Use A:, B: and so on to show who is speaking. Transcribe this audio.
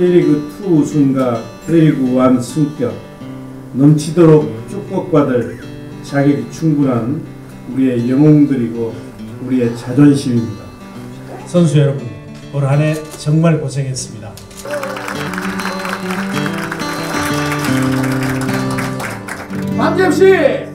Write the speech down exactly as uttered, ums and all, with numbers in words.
A: K리그 투 우승과 K리그 일 승격, 넘치도록 축복받을 자격이 충분한 우리의 영웅들이고 우리의 자존심입니다.
B: 선수 여러분, 올 한 해 정말 고생했습니다.
A: 만재씨